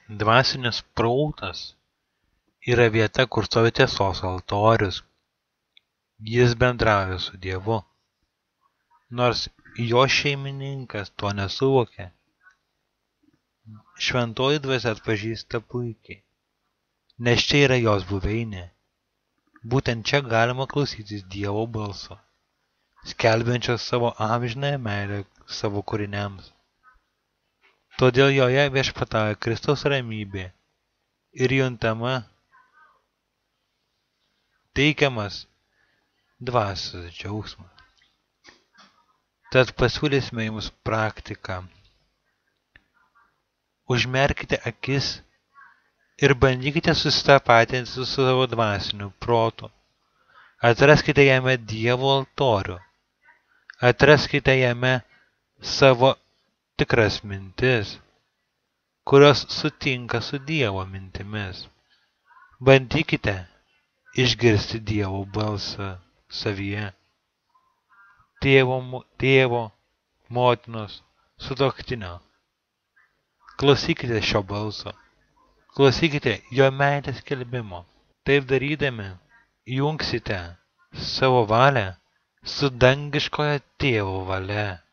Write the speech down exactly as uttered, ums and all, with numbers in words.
Dvasinis prautas yra vieta, kur stovi tiesos altorius. Jis bendrauja su Dievu. Nors jo šeimininkas to nesuvokia, šventoji dvasia atpažįsta puikiai, nes čia yra jos buveinė. Būtent čia galima klausytis Dievo balso, skelbiančio savo amžinąją meilę savo kūriniams. Todėl joje viešpatauja Kristaus ramybė ir juntama teikiamas dvasios džiaugsmas. Tad pasiūlysime jums praktiką. Užmerkite akis ir bandykite susitapatinti su savo dvasiniu protu. Atraskite jame Dievo altorių. Atraskite jame savo tikras mintis, kurios sutinka su Dievo mintimis. Bandykite išgirsti Dievo balsą savyje. Tėvo, tėvo, motinos, sutuoktinio. Klausykite šio balso. Klausykite jo meilės skelbimo. Taip darydami, jungsite savo valią su dangiškojo tėvo valia.